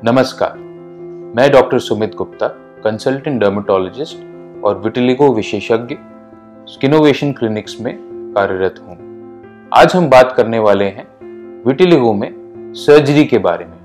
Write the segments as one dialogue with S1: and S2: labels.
S1: नमस्कार, मैं doctor Sumit Gupta, consultant dermatologist और विटिलिगो विशेषज्ञ स्किनोवेशन क्लिनिक्स में कार्यरत हूँ। आज हम बात करने वाले हैं विटिलिगो में सर्जरी के बारे में।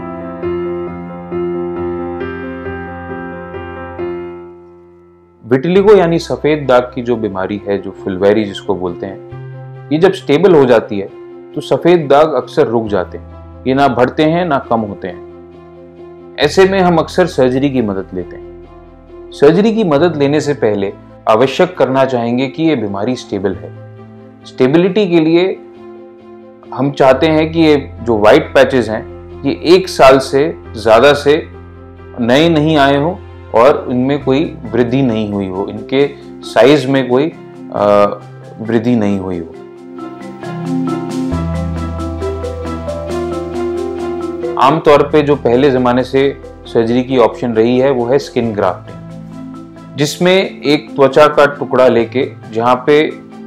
S1: विटिलिगो यानी सफेद दाग की जो बीमारी है, जो फुलवेरी जिसको बोलते हैं, ये जब स्टेबल हो जाती है तो सफेद दाग अक्सर रुक जाते हैं। ये ना बढ़ते हैं ना कम होते हैं। ऐसे में हम अक्सर सर्जरी की मदद लेते हैं। सर्जरी की मदद लेने से पहले आवश्यक करना चाहेंगे कि ये बीमारी स्टेबल है। स्टेबिलिटी के लिए हम चाहते हैं कि ये जो वाइट पैचेस हैं ये 1 साल से ज़्यादा से नए नहीं आए हो और इनमें कोई वृद्धि नहीं हुई हो, इनके साइज में कोई वृद्धि नहीं हुई हो। आमतौर पे जो पहले ज़माने से सर्जरी की ऑप्शन रही है वो है स्किन ग्राफ्टिंग, जिसमें एक त्वचा का टुकड़ा लेके जहाँ पे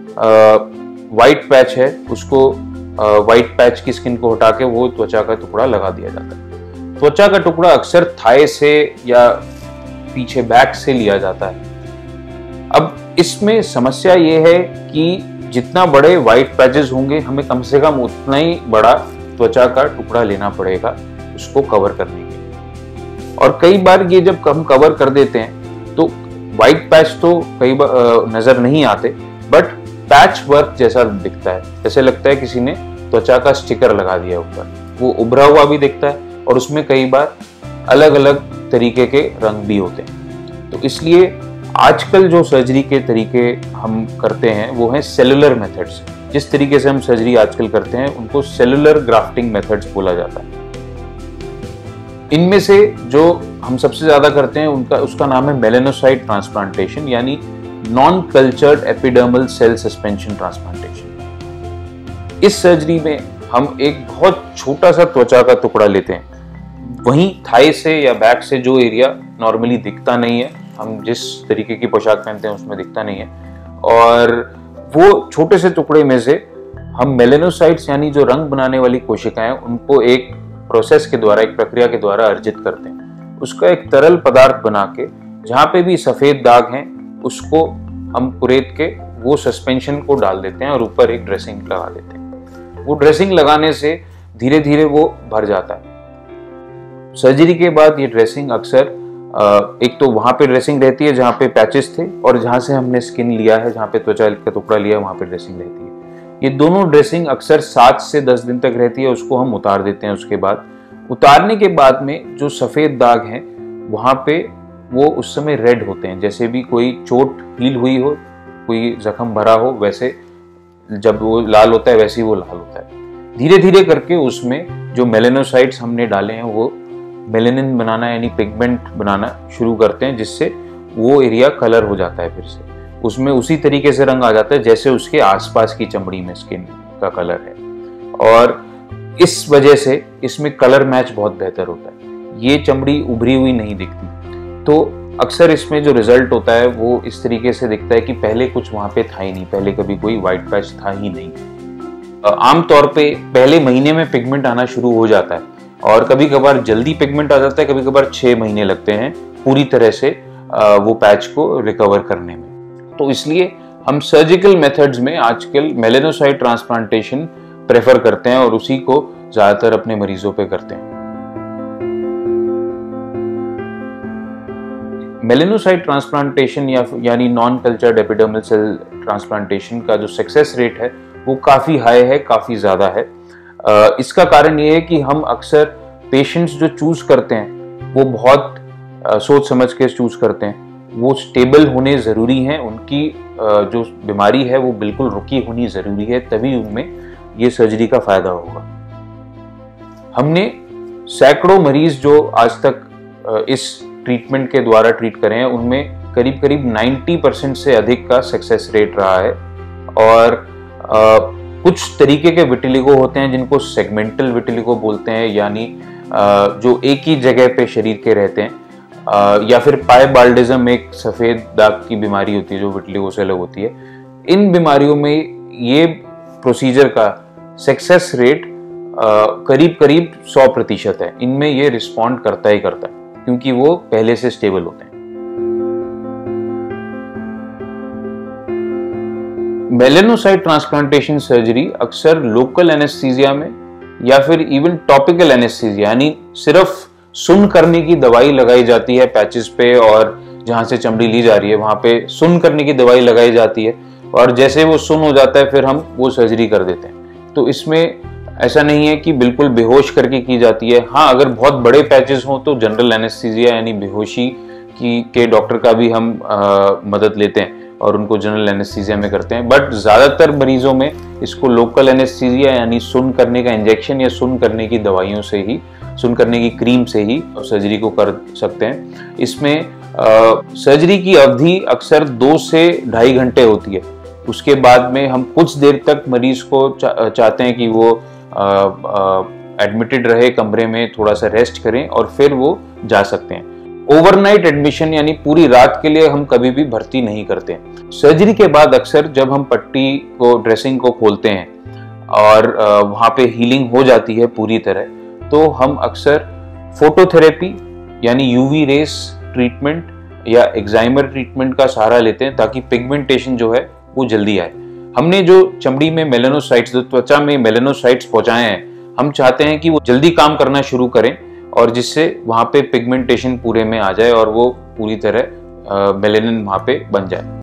S1: वाइट पैच है उसको वाइट पैच की स्किन को हटा के वो त्वचा का टुकड़ा लगा दिया जाता है। त्वचा का टुकड़ा अक्सर थाई से या पीछे बैक से लिया जाता है। अब इसमें समस्या ये है कि जितना बड़े वाइट पैचेस होंगे हमें कम से कम उतना ही बड़ा त्वचा का टुकड़ा लेना पड़ेगा उसको कवर करने के लिए। और कई बार ये जब हम कवर कर देते हैं तो वाइट पैच तो कई बार नजर नहीं आते, बट पैच वर्क जैसा दिखता है, जैसे लगता है किसी ने त्वचा का स्टिकर लगा दिया ऊपर। वो उभरा हुआ भी दिखता है और उसमें कई बार अलग अलग तरीके के रंग भी होते हैं। तो इसलिए आजकल जो सर्जरी के तरीके हम करते हैं वो हैं सेलुलर मेथड्स। जिस तरीके से हम सर्जरी आजकल करते हैं उनको सेलुलर ग्राफ्टिंग मेथड्स बोला जाता है। इनमें से जो हम सबसे ज्यादा करते हैं उसका नाम है मेलेनोसाइट ट्रांसप्लांटेशन, यानी non cultured epidermal cell suspension transplantation. इस सर्जरी में हम एक बहुत छोटा सा त्वचा का टुकड़ा लेते हैं, वहीं थाई से या बैक से जो एरिया नॉर्मली दिखता नहीं है, हम जिस तरीके की पोशाक पहनते हैं उसमें दिखता नहीं है, और वो छोटे से टुकड़े में से हम मेलेनोसाइट्स यानी जो रंग बनाने वाली कोशिकाएं उनको एक प्रोसेस के द्वारा, एक प्रक्रिया के द्वारा अर्जित करते हैं। उसका एक तरल पदार्थ बना के जहाँ पे भी सफेद दाग हैं उसको हम कुरेद के वो सस्पेंशन को डाल देते हैं और ऊपर एक ड्रेसिंग लगा देते हैं। वो ड्रेसिंग लगाने से धीरे धीरे वो भर जाता है। सर्जरी के बाद ये ड्रेसिंग अक्सर एक तो वहां पे ड्रेसिंग रहती है जहाँ पे पैचेस थे, और जहाँ से हमने स्किन लिया है, जहाँ पे त्वचा का टुकड़ा लिया है, वहां पे ड्रेसिंग रहती है। ये दोनों ड्रेसिंग अक्सर 7 से 10 दिन तक रहती है, उसको हम उतार देते हैं। उसके बाद उतारने के बाद में जो सफेद दाग हैं वहां पे वो उस समय रेड होते हैं, जैसे भी कोई चोट हील हुई हो, कोई जख्म भरा हो, वैसे जब वो लाल होता है वैसे ही वो लाल होता है। धीरे धीरे करके उसमें जो मेलेनोसाइट्स हमने डाले हैं वो मेलेनिन बनाना यानी पिगमेंट बनाना शुरू करते हैं, जिससे वो एरिया कलर हो जाता है। फिर से उसमें उसी तरीके से रंग आ जाता है जैसे उसके आसपास की चमड़ी में स्किन का कलर है, और इस वजह से इसमें कलर मैच बहुत बेहतर होता है। ये चमड़ी उभरी हुई नहीं दिखती। तो अक्सर इसमें जो रिजल्ट होता है वो इस तरीके से दिखता है कि पहले कुछ वहां पे था ही नहीं, पहले कभी कोई व्हाइट पैच था ही नहीं। आमतौर पे पहले महीने में पिगमेंट आना शुरू हो जाता है, और कभी कभार जल्दी पिगमेंट आ जाता है, कभी कभार 6 महीने लगते हैं पूरी तरह से वो पैच को रिकवर करने में। तो इसलिए हम सर्जिकल मेथड्स में आजकल मेलेनोसाइट ट्रांसप्लांटेशन प्रेफर करते हैं और उसी को ज्यादातर अपने मरीजों पे करते हैं। मेलेनोसाइट ट्रांसप्लांटेशन यानी non cultured epidermal cell transplantation का जो सक्सेस रेट है वो काफी हाई है, काफी ज्यादा है। इसका कारण ये है कि हम अक्सर पेशेंट्स जो चूज करते हैं वो बहुत सोच समझ के चूज करते हैं। वो स्टेबल होने ज़रूरी हैं, उनकी जो बीमारी है वो बिल्कुल रुकी होनी ज़रूरी है, तभी उनमें ये सर्जरी का फ़ायदा होगा। हमने सैकड़ों मरीज जो आज तक इस ट्रीटमेंट के द्वारा ट्रीट करे हैं उनमें करीब करीब 90% से अधिक का सक्सेस रेट रहा है। और कुछ तरीके के विटिलिगो होते हैं जिनको सेगमेंटल विटिलिगो बोलते हैं, यानी जो एक ही जगह पे शरीर के रहते हैं, या फिर पाइबाल्डिज्म एक सफ़ेद दाग की बीमारी होती है जो विटिलिगो से अलग होती है। इन बीमारियों में ये प्रोसीजर का सक्सेस रेट करीब करीब 100% है। इनमें ये रिस्पॉन्ड करता ही करता है क्योंकि वो पहले से स्टेबल होते हैं। मेलेनोसाइट ट्रांसप्लांटेशन सर्जरी अक्सर लोकल एनेस्थीसिया में या फिर इवन टॉपिकल एनेस्थीसिया यानी सिर्फ सुन्न करने की दवाई लगाई जाती है पैचेस पे, और जहां से चमड़ी ली जा रही है वहां पे सुन्न करने की दवाई लगाई जाती है, और जैसे वो सुन्न हो जाता है फिर हम वो सर्जरी कर देते हैं। तो इसमें ऐसा नहीं है कि बिल्कुल बेहोश करके की जाती है। हाँ, अगर बहुत बड़े पैचेस हों तो जनरल एनेस्थीसिया यानी बेहोशी के डॉक्टर का भी हम मदद लेते हैं और उनको जनरल एनेस्थीसिया में करते हैं। बट ज़्यादातर मरीजों में इसको लोकल एनेस्थीसिया यानी सुन्न करने का इंजेक्शन या सुन्न करने की दवाइयों से ही, सुन्न करने की क्रीम से ही सर्जरी को कर सकते हैं। इसमें सर्जरी की अवधि अक्सर 2 से 2.5 घंटे होती है। उसके बाद में हम कुछ देर तक मरीज को चाहते हैं कि वो एडमिटेड रहे कमरे में, थोड़ा सा रेस्ट करें और फिर वो जा सकते हैं। ओवरनाइट एडमिशन यानी पूरी रात के लिए हम कभी भी भर्ती नहीं करते हैं। सर्जरी के बाद अक्सर जब हम पट्टी को, ड्रेसिंग को खोलते हैं और वहाँ पे हीलिंग हो जाती है पूरी तरह, तो हम अक्सर फोटोथेरेपी यानी यूवी रेस ट्रीटमेंट या एक्साइमर ट्रीटमेंट का सहारा लेते हैं ताकि पिगमेंटेशन जो है वो जल्दी आए। हमने जो चमड़ी में मेलेनोसाइट्स, त्वचा में मेलेनोसाइट्स पहुंचाए हैं, हम चाहते हैं कि वो जल्दी काम करना शुरू करें और जिससे वहां पे पिगमेंटेशन पूरे में आ जाए और वो पूरी तरह मेलेनिन वहां पे बन जाए।